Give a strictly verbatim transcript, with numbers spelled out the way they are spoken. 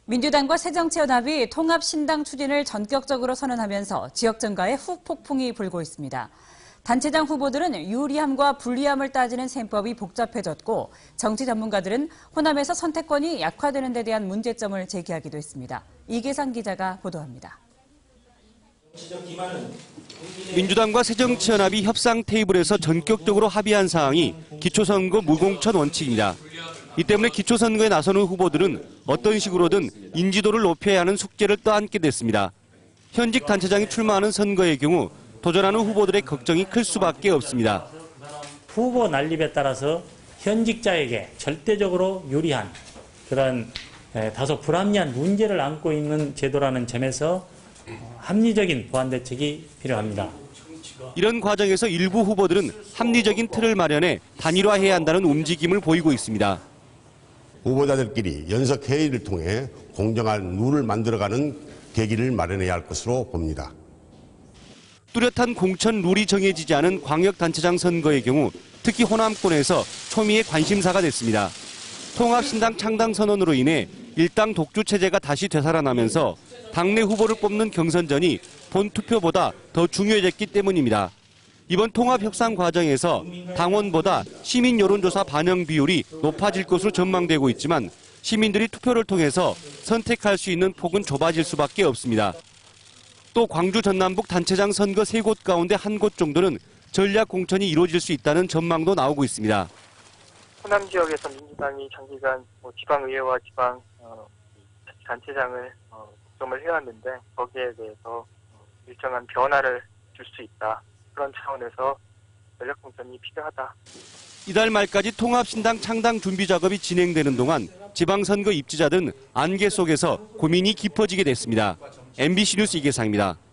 민주당과 새정치연합이 통합신당 추진을 전격적으로 선언하면서 지역정가에 후폭풍이 불고 있습니다. 단체장 후보들은 유리함과 불리함을 따지는 셈법이 복잡해졌고 정치 전문가들은 호남에서 선택권이 약화되는 데 대한 문제점을 제기하기도 했습니다. 이계상 기자가 보도합니다. 민주당과 새정치연합이 협상 테이블에서 전격적으로 합의한 사항이 기초선거 무공천 원칙입니다. 이 때문에 기초선거에 나서는 후보들은 어떤 식으로든 인지도를 높여야 하는 숙제를 떠안게 됐습니다. 현직 단체장이 출마하는 선거의 경우 도전하는 후보들의 걱정이 클 수밖에 없습니다. 후보 난립에 따라서 현직자에게 절대적으로 유리한 그런 다소 불합리한 문제를 안고 있는 제도라는 점에서 합리적인 보완 대책이 필요합니다. 이런 과정에서 일부 후보들은 합리적인 틀을 마련해 단일화해야 한다는 움직임을 보이고 있습니다. 후보자들끼리 연석 회의를 통해 공정한 룰을 만들어가는 계기를 마련해야 할 것으로 봅니다. 뚜렷한 공천 룰이 정해지지 않은 광역단체장 선거의 경우 특히 호남권에서 초미의 관심사가 됐습니다. 통합신당 창당 선언으로 인해 일당 독주 체제가 다시 되살아나면서 당내 후보를 뽑는 경선전이 본투표보다 더 중요해졌기 때문입니다. 이번 통합협상 과정에서 당원보다 시민 여론조사 반영 비율이 높아질 것으로 전망되고 있지만 시민들이 투표를 통해서 선택할 수 있는 폭은 좁아질 수밖에 없습니다. 또 광주 전남북 단체장 선거 세 곳 가운데 한 곳 정도는 전략 공천이 이루어질 수 있다는 전망도 나오고 있습니다. 호남 지역에서 민주당이 장기간 뭐 지방의회와 지방 어, 단체장을 어, 독점을 해왔는데 거기에 대해서 일정한 변화를 줄 수 있다. 그런 차원에서 전략 공천이 필요하다. 이달 말까지 통합신당 창당 준비 작업이 진행되는 동안 지방선거 입지자들은 안개 속에서 고민이 깊어지게 됐습니다. 엠비씨 뉴스 이계상입니다.